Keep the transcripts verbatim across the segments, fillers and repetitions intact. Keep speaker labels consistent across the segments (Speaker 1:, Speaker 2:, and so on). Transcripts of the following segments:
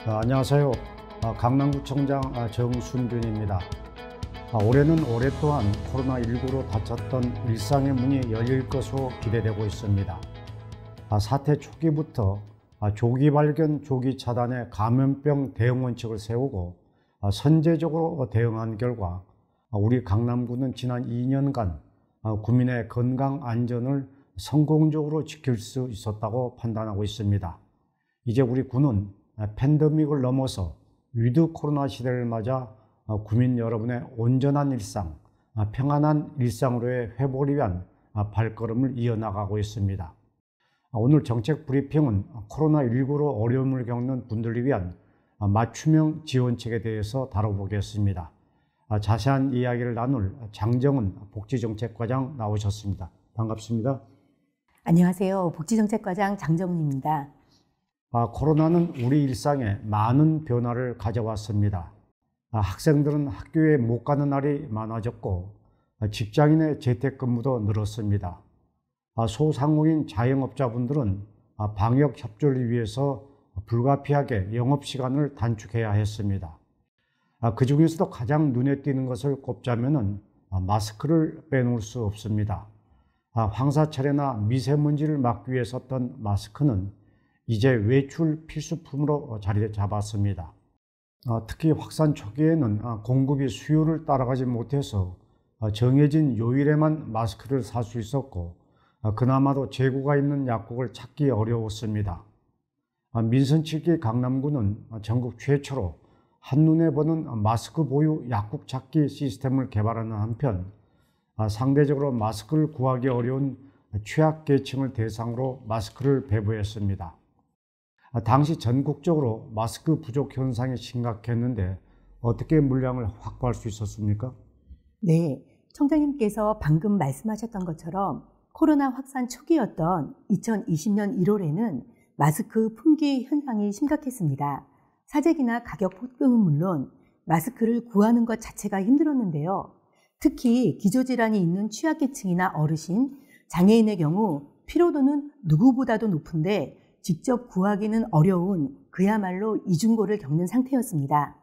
Speaker 1: 아, 안녕하세요. 아, 강남구청장 아, 정순균입니다. 아, 올해는 오랫동안 코로나 일구로 닫혔던 일상의 문이 열릴 것으로 기대되고 있습니다. 아, 사태 초기부터 아, 조기 발견, 조기 차단의 감염병 대응 원칙을 세우고 아, 선제적으로 대응한 결과 아, 우리 강남구는 지난 이 년간 아, 국민의 건강 안전을 성공적으로 지킬 수 있었다고 판단하고 있습니다. 이제 우리 구는 팬데믹을 넘어서 위드 코로나 시대를 맞아 국민 여러분의 온전한 일상, 평안한 일상으로의 회복을 위한 발걸음을 이어나가고 있습니다. 오늘 정책 브리핑은 코로나 일구로 어려움을 겪는 분들을 위한 맞춤형 지원책에 대해서 다뤄보겠습니다. 자세한 이야기를 나눌 장정은 복지정책과장 나오셨습니다. 반갑습니다.
Speaker 2: 안녕하세요. 복지정책과장 장정은입니다.
Speaker 1: 아, 코로나는 우리 일상에 많은 변화를 가져왔습니다. 아, 학생들은 학교에 못 가는 날이 많아졌고 아, 직장인의 재택근무도 늘었습니다. 아, 소상공인 자영업자분들은 아, 방역 협조를 위해서 불가피하게 영업시간을 단축해야 했습니다. 아, 그 중에서도 가장 눈에 띄는 것을 꼽자면 아, 마스크를 빼놓을 수 없습니다. 아, 황사철이나 미세먼지를 막기 위해 썼던 마스크는 이제 외출 필수품으로 자리 잡았습니다. 특히 확산 초기에는 공급이 수요를 따라가지 못해서 정해진 요일에만 마스크를 살 수 있었고 그나마도 재고가 있는 약국을 찾기 어려웠습니다. 민선칠기 강남구는 전국 최초로 한눈에 보는 마스크 보유 약국 찾기 시스템을 개발하는 한편 상대적으로 마스크를 구하기 어려운 취약계층을 대상으로 마스크를 배부했습니다. 당시 전국적으로 마스크 부족 현상이 심각했는데 어떻게 물량을 확보할 수 있었습니까?
Speaker 2: 네, 청장님께서 방금 말씀하셨던 것처럼 코로나 확산 초기였던 이천이십 년 일월에는 마스크 품귀 현상이 심각했습니다. 사재기나 가격 폭등은 물론 마스크를 구하는 것 자체가 힘들었는데요. 특히 기저질환이 있는 취약계층이나 어르신, 장애인의 경우 피로도는 누구보다도 높은데 직접 구하기는 어려운 그야말로 이중고를 겪는 상태였습니다.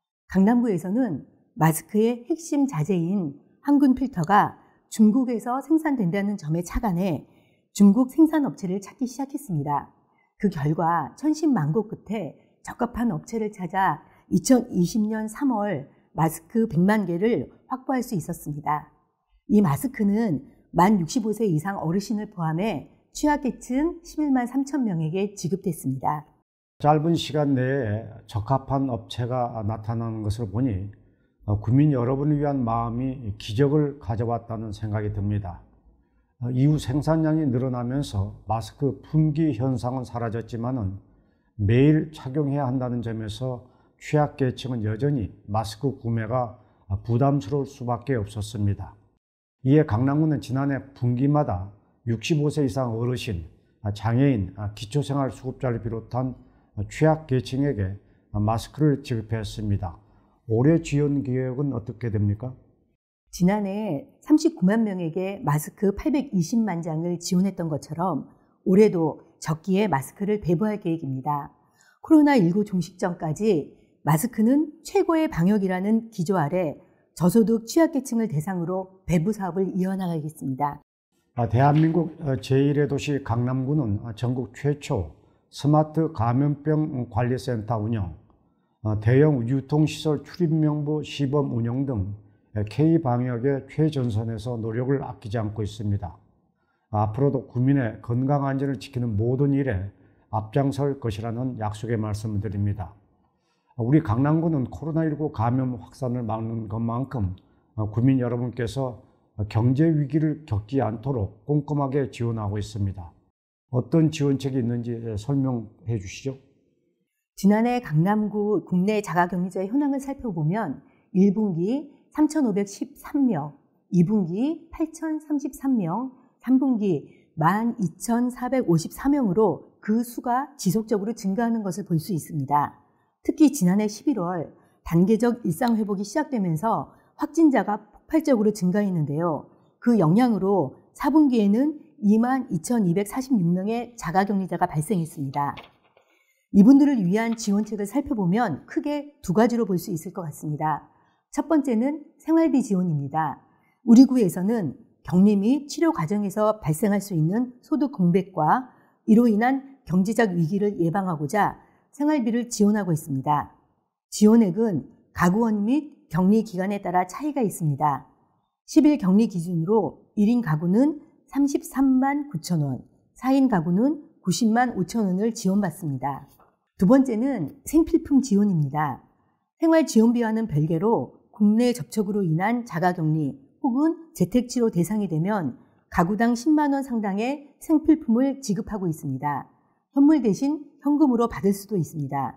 Speaker 2: 강남구에서는 마스크의 핵심 자재인 항균 필터가 중국에서 생산된다는 점에 착안해 중국 생산업체를 찾기 시작했습니다. 그 결과 천신만고 끝에 적합한 업체를 찾아 이천이십 년 삼월 마스크 백만 개를 확보할 수 있었습니다. 이 마스크는 만 육십오 세 이상 어르신을 포함해 취약계층 십일만 삼천 명에게 지급됐습니다.
Speaker 1: 짧은 시간 내에 적합한 업체가 나타나는 것을 보니 국민 여러분을 위한 마음이 기적을 가져왔다는 생각이 듭니다. 이후 생산량이 늘어나면서 마스크 품귀 현상은 사라졌지만은 매일 착용해야 한다는 점에서 취약계층은 여전히 마스크 구매가 부담스러울 수밖에 없었습니다. 이에 강남구는 지난해 분기마다 육십오 세 이상 어르신, 장애인, 기초생활수급자를 비롯한 취약계층에게 마스크를 지급했습니다. 올해 지원 계획은 어떻게 됩니까?
Speaker 2: 지난해 삼십구만 명에게 마스크 팔백이십만 장을 지원했던 것처럼 올해도 적기에 마스크를 배부할 계획입니다. 코로나 일구 종식 전까지 마스크는 최고의 방역이라는 기조 아래 저소득 취약계층을 대상으로 배부 사업을 이어나가겠습니다.
Speaker 1: 대한민국 제일의 도시 강남구는 전국 최초 스마트 감염병 관리센터 운영, 대형 유통시설 출입명부 시범 운영 등 K방역의 최전선에서 노력을 아끼지 않고 있습니다. 앞으로도 국민의 건강 안전을 지키는 모든 일에 앞장설 것이라는 약속의 말씀을 드립니다. 우리 강남구는 코로나 일구 감염 확산을 막는 것만큼 국민 여러분께서 경제 위기를 겪지 않도록 꼼꼼하게 지원하고 있습니다. 어떤 지원책이 있는지 설명해 주시죠.
Speaker 2: 지난해 강남구 국내 자가격리자의 현황을 살펴보면 일 분기 삼천오백십삼 명, 이 분기 팔천삼십삼 명, 삼 분기 만 이천사백오십사 명으로 그 수가 지속적으로 증가하는 것을 볼 수 있습니다. 특히 지난해 십일월 단계적 일상회복이 시작되면서 확진자가 폭발적으로 증가했는데요. 그 영향으로 사 분기에는 이만 이천이백사십육 명의 자가격리자가 발생했습니다. 이분들을 위한 지원책을 살펴보면 크게 두 가지로 볼 수 있을 것 같습니다. 첫 번째는 생활비 지원입니다. 우리 구에서는 격리 및 치료 과정에서 발생할 수 있는 소득 공백과 이로 인한 경제적 위기를 예방하고자 생활비를 지원하고 있습니다. 지원액은 가구원 및 격리 기간에 따라 차이가 있습니다. 십 일 격리 기준으로 일 인 가구는 삼십삼만 구천 원, 사 인 가구는 구십만 오천 원을 지원받습니다. 두 번째는 생필품 지원입니다. 생활지원비와는 별개로 국내 접촉으로 인한 자가격리 혹은 재택치료 대상이 되면 가구당 십만 원 상당의 생필품을 지급하고 있습니다. 현물 대신 현금으로 받을 수도 있습니다.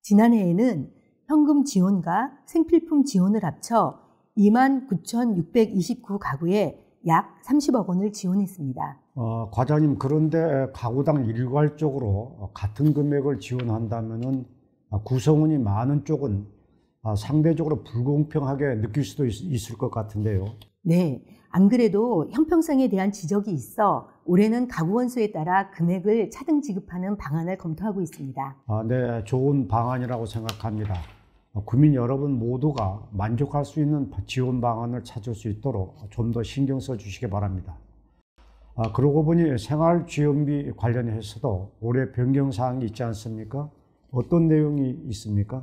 Speaker 2: 지난해에는 현금 지원과 생필품 지원을 합쳐 이만 구천육백이십구 가구에 약 삼십억 원을 지원했습니다.
Speaker 1: 어, 과장님, 그런데 가구당 일괄적으로 같은 금액을 지원한다면은 구성원이 많은 쪽은 상대적으로 불공평하게 느낄 수도 있, 있을 것 같은데요.
Speaker 2: 네, 안 그래도 형평성에 대한 지적이 있어 올해는 가구원 수에 따라 금액을 차등 지급하는 방안을 검토하고 있습니다.
Speaker 1: 아, 네, 좋은 방안이라고 생각합니다. 국민 여러분 모두가 만족할 수 있는 지원 방안을 찾을 수 있도록 좀 더 신경 써 주시기 바랍니다. 아, 그러고 보니 생활지원비 관련해서도 올해 변경사항이 있지 않습니까? 어떤 내용이 있습니까?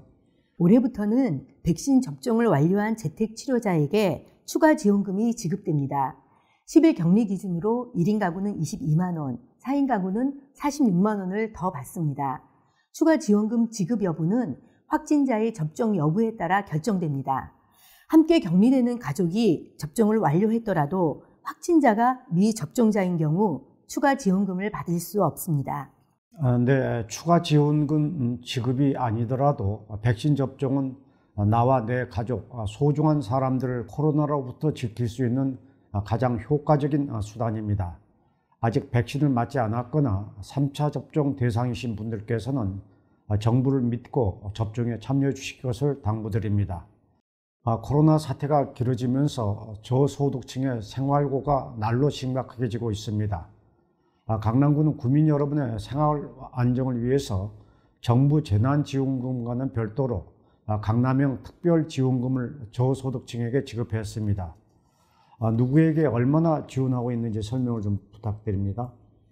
Speaker 2: 올해부터는 백신 접종을 완료한 재택치료자에게 추가 지원금이 지급됩니다. 십 일 격리 기준으로 일 인 가구는 이십이만 원, 사 인 가구는 사십육만 원을 더 받습니다. 추가 지원금 지급 여부는 확진자의 접종 여부에 따라 결정됩니다. 함께 격리되는 가족이 접종을 완료했더라도 확진자가 미접종자인 경우 추가 지원금을 받을 수 없습니다.
Speaker 1: 아, 네, 추가 지원금 지급이 아니더라도 백신 접종은 나와 내 가족, 소중한 사람들을 코로나로부터 지킬 수 있는 가장 효과적인 수단입니다. 아직 백신을 맞지 않았거나 삼 차 접종 대상이신 분들께서는 정부를 믿고 접종에 참여해 주실 것을 당부드립니다. 코로나 사태가 길어지면서 저소득층의 생활고가 날로 심각해지고 있습니다. 강남구는 국민 여러분의 생활 안정을 위해서 정부 재난지원금과는 별도로 강남형 특별지원금을 저소득층에게 지급했습니다. 누구에게 얼마나 지원하고 있는지 설명을 좀 부탁드립니다.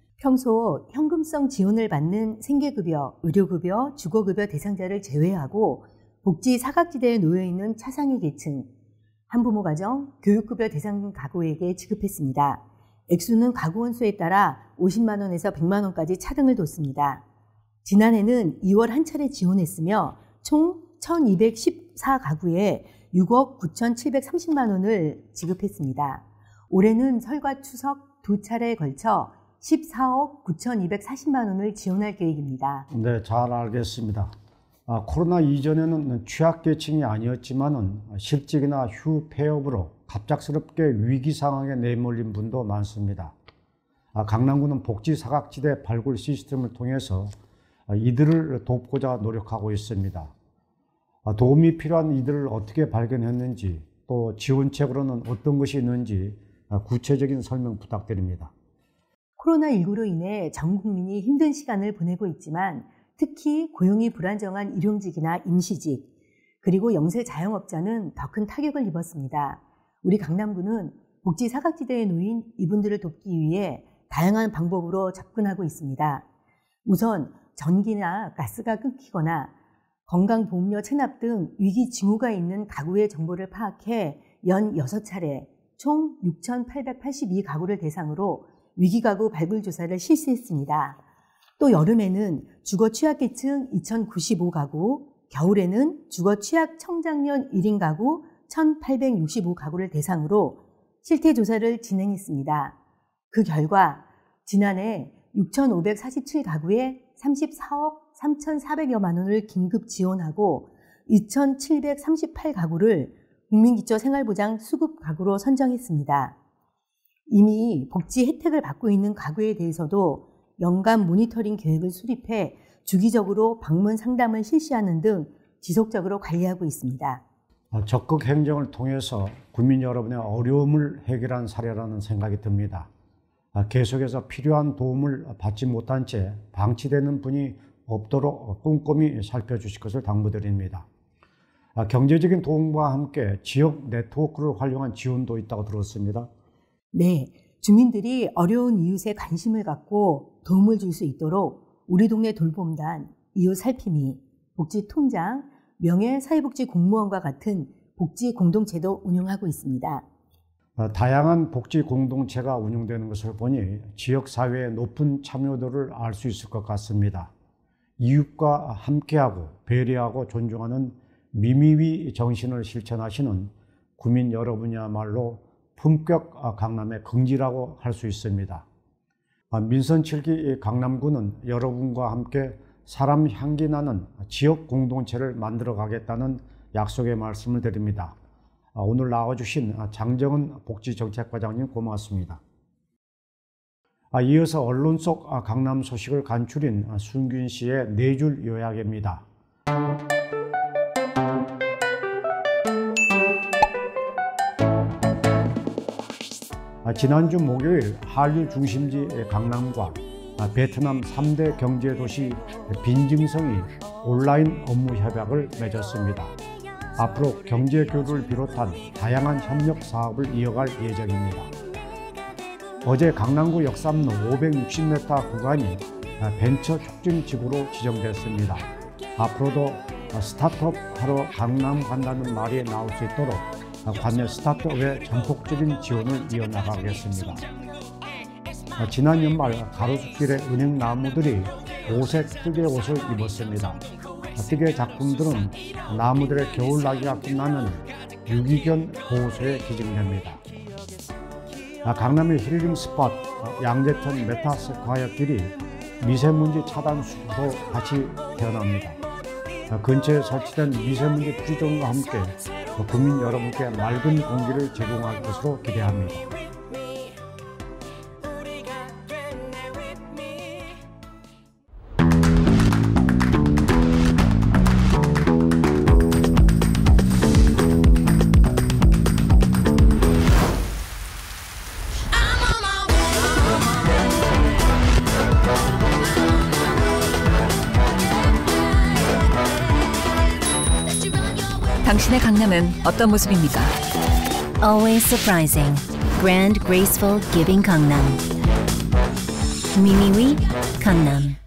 Speaker 2: 평소 현금성 지원을 받는 생계급여, 의료급여, 주거급여 대상자를 제외하고 복지 사각지대에 놓여있는 차상위 계층, 한부모 가정, 교육급여 대상 가구에게 지급했습니다. 액수는 가구원 수에 따라 오십만 원에서 백만 원까지 차등을 뒀습니다. 지난해는 이월 한 차례 지원했으며 총 천이백십사 가구에 육억 구천칠백삼십만 원을 지급했습니다. 올해는 설과 추석 두 차례에 걸쳐 십사억 구천이백사십만 원을 지원할 계획입니다.
Speaker 1: 네, 잘 알겠습니다. 아, 코로나 이전에는 취약계층이 아니었지만은 실직이나 휴 폐업으로 갑작스럽게 위기 상황에 내몰린 분도 많습니다. 아, 강남구는 복지 사각지대 발굴 시스템을 통해서 이들을 돕고자 노력하고 있습니다. 아, 도움이 필요한 이들을 어떻게 발견했는지, 또 지원책으로는 어떤 것이 있는지 구체적인 설명 부탁드립니다.
Speaker 2: 코로나십구로 인해 전 국민이 힘든 시간을 보내고 있지만 특히 고용이 불안정한 일용직이나 임시직, 그리고 영세 자영업자는 더 큰 타격을 입었습니다. 우리 강남구는 복지 사각지대에 놓인 이분들을 돕기 위해 다양한 방법으로 접근하고 있습니다. 우선 전기나 가스가 끊기거나 건강보험료 체납 등 위기 징후가 있는 가구의 정보를 파악해 연 여섯 차례 총 육천팔백팔십이 가구를 대상으로 위기가구 발굴조사를 실시했습니다. 또 여름에는 주거 취약계층 이천구십오 가구, 겨울에는 주거 취약 청장년 일 인 가구 천팔백육십오 가구를 대상으로 실태조사를 진행했습니다. 그 결과 지난해 육천오백사십칠 가구에 삼십사억 삼천사백여만 원을 긴급 지원하고 이천칠백삼십팔 가구를 국민기초생활보장 수급 가구로 선정했습니다. 이미 복지 혜택을 받고 있는 가구에 대해서도 연간 모니터링 계획을 수립해 주기적으로 방문 상담을 실시하는 등 지속적으로 관리하고 있습니다.
Speaker 1: 적극 행정을 통해서 국민 여러분의 어려움을 해결한 사례라는 생각이 듭니다. 계속해서 필요한 도움을 받지 못한 채 방치되는 분이 없도록 꼼꼼히 살펴주실 것을 당부드립니다. 경제적인 도움과 함께 지역 네트워크를 활용한 지원도 있다고 들었습니다.
Speaker 2: 네, 주민들이 어려운 이웃에 관심을 갖고 도움을 줄 수 있도록 우리 동네 돌봄단, 이웃살핌이, 복지통장, 명예사회복지공무원과 같은 복지 공동체도 운영하고 있습니다.
Speaker 1: 다양한 복지 공동체가 운영되는 것을 보니 지역사회의 높은 참여도를 알 수 있을 것 같습니다. 이웃과 함께하고 배려하고 존중하는 미미위 정신을 실천하시는 구민 여러분이야말로 품격 강남의 긍지라고 할 수 있습니다. 민선 칠 기 강남구는 여러분과 함께 사람 향기 나는 지역 공동체를 만들어 가겠다는 약속의 말씀을 드립니다. 오늘 나와주신 장정은 복지정책과장님 고맙습니다. 이어서 언론 속 강남 소식을 간추린 순균 씨의 네 줄 요약입니다. 지난주 목요일 한류 중심지 강남과 베트남 삼 대 경제도시 빈증성이 온라인 업무 협약을 맺었습니다. 앞으로 경제 교류를 비롯한 다양한 협력 사업을 이어갈 예정입니다. 어제 강남구 역삼로 오백육십 미터 구간이 벤처 촉진 지구로 지정됐습니다. 앞으로도 스타트업 하러 강남 간다는 말이 나올 수 있도록 관내 스타트업의 전폭적인 지원을 이어나가겠습니다. 지난 연말 가로수길의 은행나무들이 오색 뜨개 옷을 입었습니다. 뜨개 작품들은 나무들의 겨울나기가 끝나면 유기견 보호소에 기증됩니다. 강남의 힐링 스팟 양재천 메타스콰이어 길이 미세먼지 차단 숲으로 다시 태어납니다. 근처에 설치된 미세먼지 프리존과 함께 국민 여러분께 맑은 공기를 제공할 것으로 기대합니다.
Speaker 3: 당신의 강남은 어떤 모습입니까?
Speaker 4: Always surprising. Grand, graceful, giving Gangnam. Mimiwi, Gangnam.